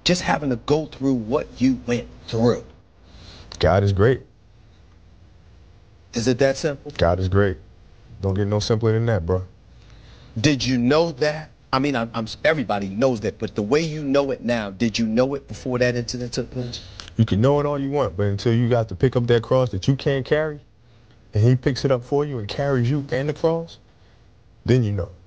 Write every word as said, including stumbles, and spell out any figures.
just having to go through what you went through. God is great. Is it that simple? God is great. Don't get no simpler than that, bro. Did you know that? I mean, I'm, I'm, everybody knows that, but the way you know it now, did you know it before that incident took place? You can know it all you want, but until you got to pick up that cross that you can't carry, and he picks it up for you and carries you and the cross, then you know.